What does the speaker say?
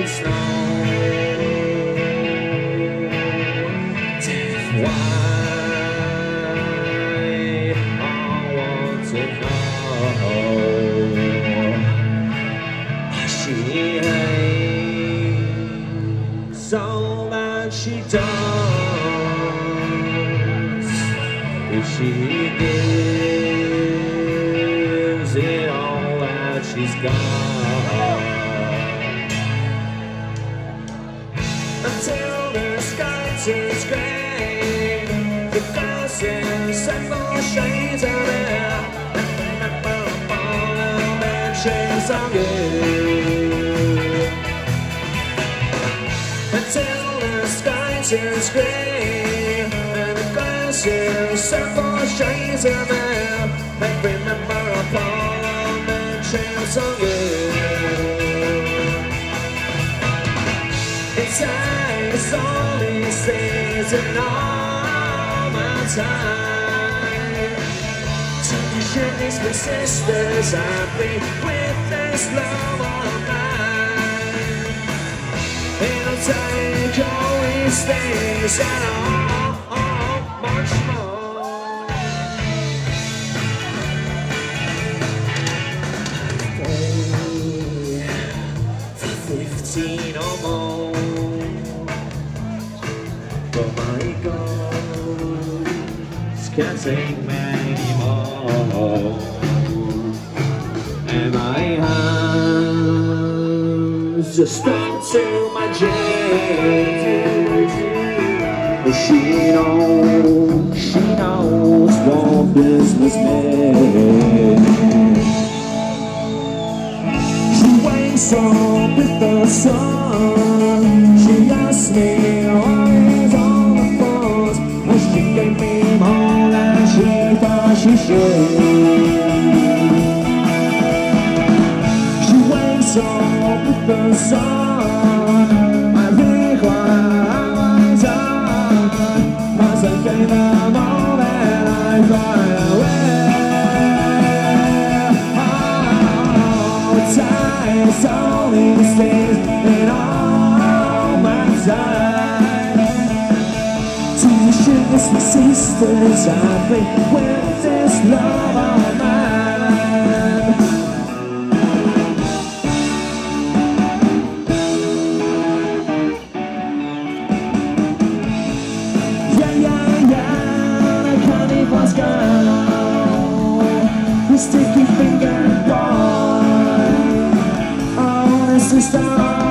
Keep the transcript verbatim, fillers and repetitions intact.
snow. Death, why? I want to know. She hates so much she does. If she gives it all that she's got. Until the sky turns grey, the glasses and more shades of air, and remember all the mentions of you. Until the sky turns grey, and the glasses and more shades of air, and remember all the mentions of you. It's only stays in all my time. Tradition is my sisters, I've been with this love of mine. It'll take all these things and all, all much more. Stay for fifteen or more. Oh my God, can't take many more. And my hands just stuck to my jeans. But she knows, she knows what business means. She wakes up with the sun. She asks me why is all the flaws, and she gave me more than she thought she should. She wakes up with the sun. I think what I was on, cause I gave her more than I thought I would. Oh, time's only stays in all my time. Tradition is my sisters, I've been with this love of mine. Yeah, yeah, yeah, the candy was gone. The sticky finger boy. Oh, this is the